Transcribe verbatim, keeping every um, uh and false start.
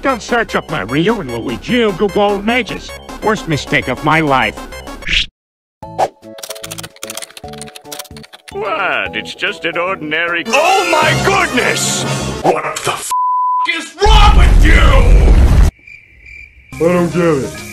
Don't search up my Rio and Luigi Ugu gold mages. Worst mistake of my life. What? It's just an ordinary... Oh my goodness! What the f*** is wrong with you? I don't get it.